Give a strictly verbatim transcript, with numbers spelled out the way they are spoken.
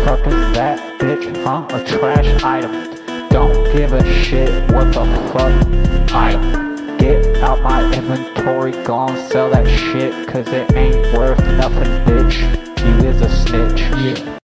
fuck is that, bitch, huh? A trash item. Don't give a shit, what the fuck, item. Get out my inventory, gon' sell that shit, cause it ain't worth nothing, bitch. You is a snitch, yeah.